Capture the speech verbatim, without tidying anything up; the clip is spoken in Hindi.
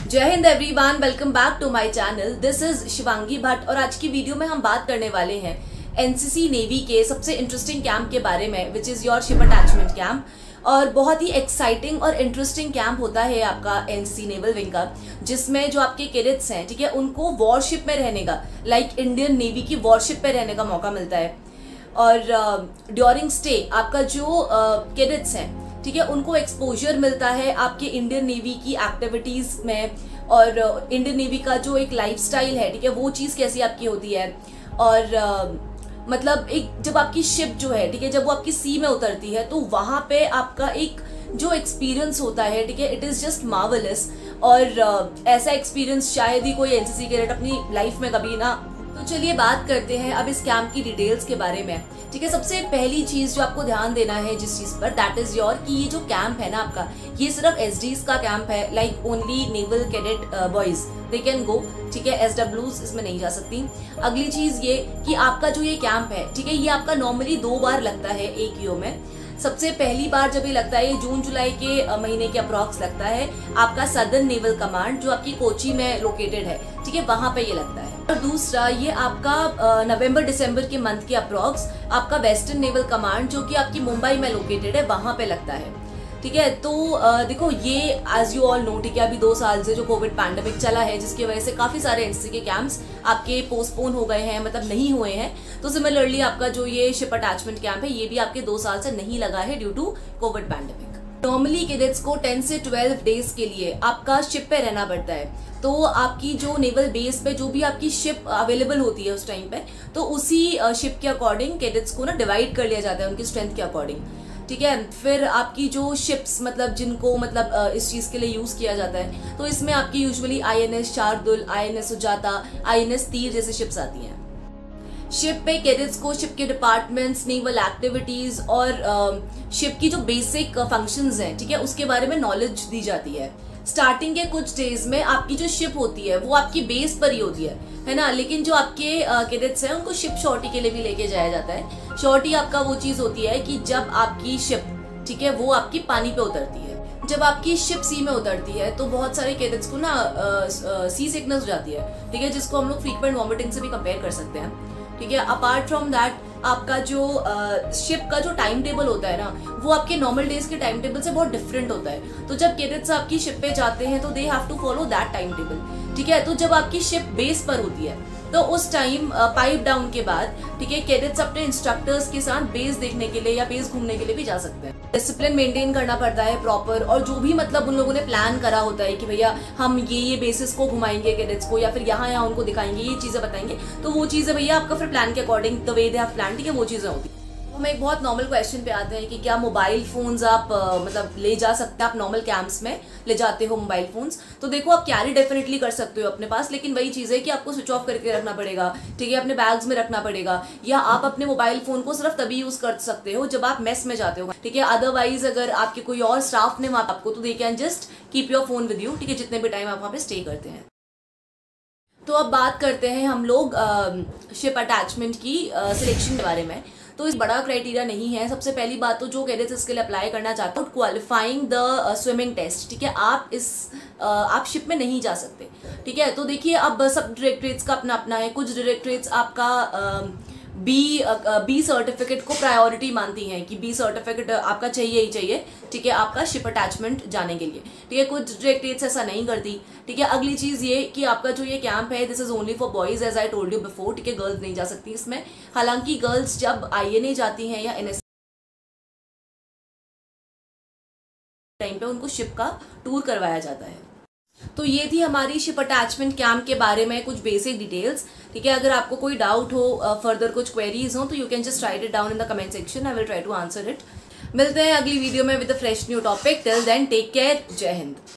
जय Hind everyone, welcome back to my channel. This is Shivangi Bhatt और आज की वीडियो में हम बात करने वाले हैं एनसीसी नेवी के सबसे इंटरेस्टिंग कैंप के बारे में, which is your ship attachment camp. और बहुत ही एक्साइटिंग और इंटरेस्टिंग कैंप होता है आपका एनसीसी नेवल विंग का, जिसमें जो आपके कैडेट्स हैं, ठीक है, उनको वॉरशिप में रहने का, लाइक इंडियन नेवी की वॉरशिप में रहने का मौका मिलता है। और ड्यूरिंग स्टे आपका जो कैडेट्स uh, हैं, ठीक है, उनको एक्सपोजर मिलता है आपके इंडियन नेवी की एक्टिविटीज़ में, और इंडियन uh, नेवी का जो एक लाइफस्टाइल है, ठीक है, वो चीज़ कैसी आपकी होती है। और uh, मतलब एक जब आपकी शिप जो है, ठीक है, जब वो आपकी सी में उतरती है तो वहाँ पे आपका एक जो एक्सपीरियंस होता है, ठीक है, इट इज़ जस्ट मार्वलस। और uh, ऐसा एक्सपीरियंस शायद ही कोई एनसीसी कैडेट अपनी लाइफ में कभी ना। तो चलिए बात करते हैं अब इस कैंप की डिटेल्स के बारे में, ठीक है। सबसे पहली चीज़ जो आपको ध्यान देना है जिस चीज़ पर, दैट इज़ योर कि ये जो कैंप है ना आपका, ये सिर्फ एसडीज का कैंप है, like only naval cadet boys they can go, ठीक है। एसडब्ल्यूज इसमें नहीं जा सकती। अगली चीज़ ये कि आपका जो ये कैंप है, ठीक है, ये आपका नॉर्मली दो बार लगता है एक ईयर में। सबसे पहली बार जब ये लगता है, ये जून जुलाई के महीने के अप्रॉक्स लगता है आपका सदर्न नेवल कमांड जो आपकी कोची में लोकेटेड है, ठीक है, वहां पे ये लगता है। और दूसरा ये आपका नवंबर दिसंबर के मंथ के अप्रॉक्स आपका वेस्टर्न नेवल कमांड जो कि आपकी मुंबई में लोकेटेड है, वहां पे लगता है, ठीक है। तो देखो ये एज यू ऑल नो, ठीक है, अभी दो साल से जो कोविड पैंडेमिक चला है, जिसकी वजह से काफ़ी सारे एनसीसी के कैंप्स आपके पोस्टपोन हो गए हैं, मतलब नहीं हुए हैं। तो सिमिलरली आपका जो ये शिप अटैचमेंट कैंप है, ये भी आपके दो साल से नहीं लगा है due to covid pandemic. Normally cadets को टेन से ट्वेल्व डेज के लिए आपका शिप पे रहना पड़ता है। तो आपकी जो नेवल बेस पे जो भी आपकी शिप अवेलेबल होती है उस टाइम पे, तो उसी शिप के अकॉर्डिंग कैडेट्स को ना डिवाइड कर लिया जाता है उनकी स्ट्रेंथ के अकॉर्डिंग, ठीक है। फिर आपकी जो शिप्स, मतलब जिनको मतलब इस चीज़ के लिए यूज़ किया जाता है, तो इसमें आपकी usually INS Shardul, INS Sujata, INS Tir जैसी शिप्स आती हैं। शिप पे कैडेट्स को शिप के डिपार्टमेंट्स, नेवल एक्टिविटीज़ और शिप की जो बेसिक फंक्शंस हैं, ठीक है, उसके बारे में नॉलेज दी जाती है। स्टार्टिंग के कुछ डेज में आपकी जो शिप होती है वो आपकी बेस पर ही होती है, है ना। लेकिन जो आपके कैडेट्स हैं उनको शिप शॉर्टी के लिए भी लेके जाया जाता है। शॉर्टी आपका वो चीज़ होती है कि जब आपकी शिप, ठीक है, वो आपकी पानी पे उतरती है। जब आपकी शिप सी में उतरती है तो बहुत सारे कैडेट्स को ना सी सिकनेस हो जाती है, ठीक है, जिसको हम लोग फ्रीक्वेंट वॉमिटिंग से भी कंपेयर कर सकते हैं, ठीक है। अपार्ट फ्रॉम दैट आपका जो शिप uh, का जो टाइम टेबल होता है ना, वो आपके नॉर्मल डेज के टाइम टेबल से बहुत डिफरेंट होता है। तो जब कैडेट्स आपकी शिप पे जाते हैं तो they have to follow that time table, ठीक है। तो जब आपकी शिप बेस पर होती है तो उस टाइम पाइप डाउन के बाद, ठीक है, कैडेट्स अपने इंस्ट्रक्टर्स के साथ बेस देखने के लिए या बेस घूमने के लिए भी जा सकते हैं। डिसिप्लिन मेंटेन करना पड़ता है प्रॉपर, और जो भी मतलब उन लोगों ने प्लान करा होता है कि भैया हम ये ये बेसिस को घुमाएंगे कैडेट्स को, या फिर यहाँ यहाँ उनको दिखाएंगे, ये चीज़ें बताएंगे, तो वो चीज़ें भैया आपका फिर प्लान के according the way they have plan, ठीक है, वो चीज़ें होती है। हम एक बहुत नॉर्मल क्वेश्चन पे आते हैं कि क्या मोबाइल फोन्स आप uh, मतलब ले जा सकते हैं, आप नॉर्मल कैंप्स में ले जाते हो मोबाइल फोन्स? तो देखो आप कैरी डेफिनेटली कर सकते हो अपने पास, लेकिन वही चीज़ है कि आपको स्विच ऑफ करके रखना पड़ेगा, ठीक है, अपने बैग्स में रखना पड़ेगा, या आप अपने मोबाइल फोन को सिर्फ तभी यूज़ कर सकते हो जब आप मेस में जाते हो, ठीक है। अदरवाइज अगर आपके कोई और स्टाफ ने वहाँ आपको, तो they can just keep your phone with you, ठीक है, जितने भी टाइम आप वहाँ पे स्टे करते हैं। तो अब बात करते हैं हम लोग शिप अटैचमेंट की सिलेक्शन के बारे में। तो इस बड़ा क्राइटेरिया नहीं है। सबसे पहली बात तो जो कैडेट्स इसके लिए अप्लाई करना चाहते हो, क्वालिफाइंग द स्विमिंग टेस्ट, ठीक है, आप इस uh, आप शिप में नहीं जा सकते, ठीक है। तो देखिए अब सब डायरेक्टरेट्स का अपना अपना है। कुछ डायरेक्टरेट्स आपका uh, बी बी सर्टिफिकेट को प्रायोरिटी मानती हैं कि बी सर्टिफिकेट आपका चाहिए ही चाहिए, ठीक है, आपका शिप अटैचमेंट जाने के लिए, ठीक है। कुछ डायरेक्टरेट्स ऐसा नहीं करती, ठीक है। अगली चीज़ ये कि आपका जो ये कैंप है, this is only for boys as I told you before, ठीक है, गर्ल्स नहीं जा सकती इसमें। हालांकि गर्ल्स जब आईएनए जाती हैं या एनएस टाइम पे उनको शिप का टूर करवाया जाता है। तो ये थी हमारी शिप अटैचमेंट कैंप के बारे में कुछ बेसिक डिटेल्स, ठीक है। अगर आपको कोई डाउट हो, फर्दर कुछ क्वेरीज हो, तो you can just write it down in the comment section, I will try to answer it. मिलते हैं अगली वीडियो में with a fresh new topic. Till then take care, जय हिंद।